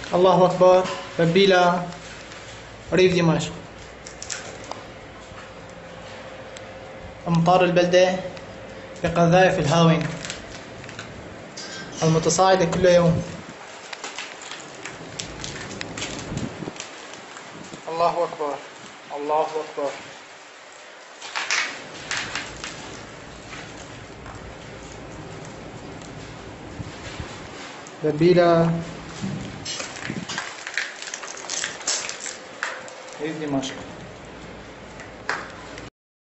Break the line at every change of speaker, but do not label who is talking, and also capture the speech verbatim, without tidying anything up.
الله أكبر. ببيلة ريف دمشق. أمطار البلدة بقذائف الهاون المتصاعدة كل يوم. الله أكبر. الله أكبر. ببيلة ريف دمشق.